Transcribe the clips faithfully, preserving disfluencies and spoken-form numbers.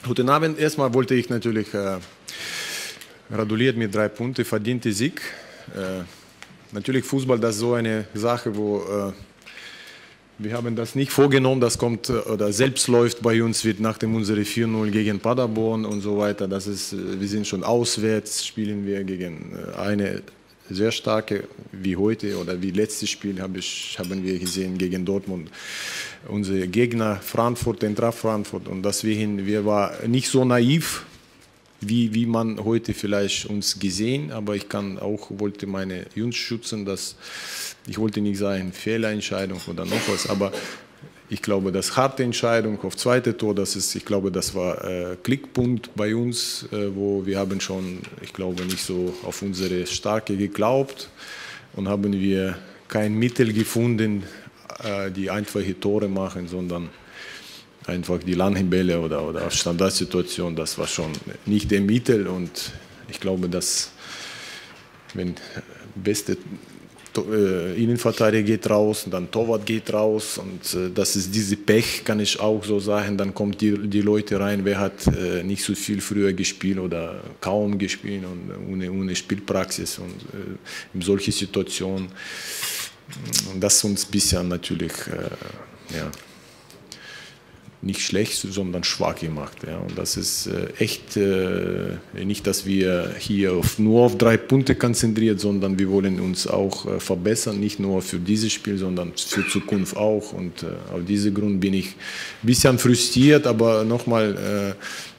Guten Abend. Erstmal wollte ich natürlich äh, gratulieren mit drei Punkten, verdiente Sieg. Äh, natürlich Fußball, das ist so eine Sache, wo äh, wir haben das nicht vorgenommen, das kommt äh, oder selbst läuft bei uns, wird nach dem unsere vier null gegen Paderborn und so weiter. Das ist, äh, wir sind schon auswärts, spielen wir gegen äh, eine sehr starke wie heute oder wie letztes Spiel habe ich, haben wir gesehen gegen Dortmund. Unsere Gegner Frankfurt, Eintracht Frankfurt, und deswegen wir waren nicht so naiv, wie, wie man heute vielleicht uns gesehen, aber ich kann auch, wollte meine Jungs schützen, dass ich wollte nicht sagen Fehlerentscheidung oder noch was, aber ich glaube, das harte Entscheidung auf zweite Tor, das ist, ich glaube, das war äh, Klickpunkt bei uns, äh, wo wir haben schon, ich glaube, nicht so auf unsere Stärke geglaubt und haben wir kein Mittel gefunden, äh, die einfache Tore machen, sondern einfach die langen Bälle oder, oder Standardsituation, das war schon nicht der Mittel, und ich glaube, dass wenn beste äh, Innenverteidiger geht raus, dann Torwart geht raus, und äh, das ist diese Pech, kann ich auch so sagen, dann kommt die, die Leute rein, wer hat äh, nicht so viel früher gespielt oder kaum gespielt und ohne, ohne Spielpraxis, und äh, in solchen Situationen, und das uns bisher natürlich äh, ja, nicht schlecht, sondern schwach gemacht. Ja. Und das ist äh, echt äh, nicht, dass wir hier auf, nur auf drei Punkte konzentriert, sondern wir wollen uns auch äh, verbessern, nicht nur für dieses Spiel, sondern für Zukunft auch. Und äh, aus diesem Grund bin ich ein bisschen frustriert, aber nochmal, äh,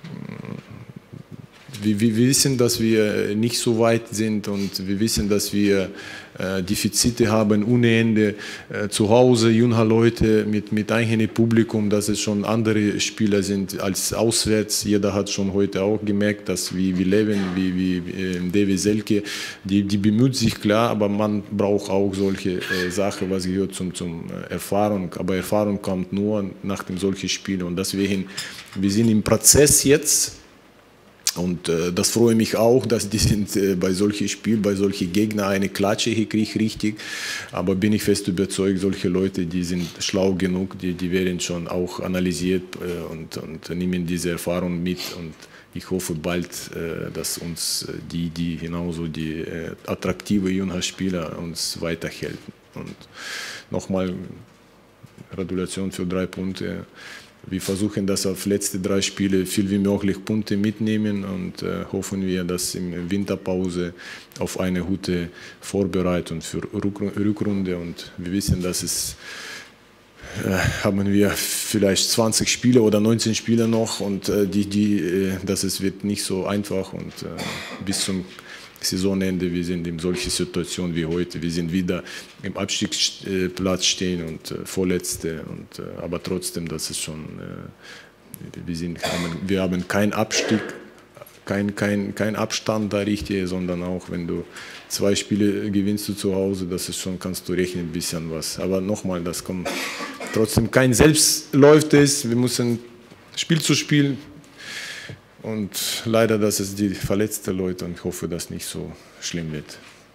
wir, wir wissen, dass wir nicht so weit sind, und wir wissen, dass wir äh, Defizite haben ohne Ende. Äh, zu Hause, junge Leute mit, mit eigenem Publikum, dass es schon andere Spieler sind als auswärts. Jeder hat schon heute auch gemerkt, dass wie, wie Levin, wie, wie äh, Devi Selke, die, die bemüht sich, klar, aber man braucht auch solche äh, Sachen, was gehört zum, zum äh, Erfahrung. Aber Erfahrung kommt nur nach dem solchen Spielen, und deswegen, wir sind im Prozess jetzt. Und äh, das freut mich auch, dass die sind äh, bei solchen Spielen, bei solchen Gegnern eine Klatsche gekriegt, richtig. Aber bin ich fest überzeugt, solche Leute, die sind schlau genug, die, die werden schon auch analysiert äh, und, und nehmen diese Erfahrung mit. Und ich hoffe bald, äh, dass uns äh, die, die genauso die äh, attraktive junge Spieler uns weiterhelfen. Und nochmal Gratulation für drei Punkte. Wir versuchen, dass auf letzte drei Spiele viel wie möglich Punkte mitnehmen, und äh, hoffen wir, dass in Winterpause auf eine gute Vorbereitung für Rückrunde, und wir wissen, dass es äh, haben wir vielleicht zwanzig Spiele oder neunzehn Spiele noch, und äh, die, die, äh, dass es wird nicht so einfach, und äh, bis zum Saisonende, wir sind in solchen Situationen wie heute, wir sind wieder im Abstiegsplatz stehen und äh, Vorletzte, und, äh, aber trotzdem, das ist schon, äh, wir, sind, haben, wir haben keinen Abstieg, kein, kein, kein Abstand da richtig, sondern auch wenn du zwei Spiele gewinnst du zu Hause, das ist schon, kannst du rechnen ein bisschen was. Aber nochmal, das kommt trotzdem kein Selbstläuft ist, wir müssen Spiel zu Spiel. Und leider, dass es die verletzten Leute, und ich hoffe, dass nicht so schlimm wird.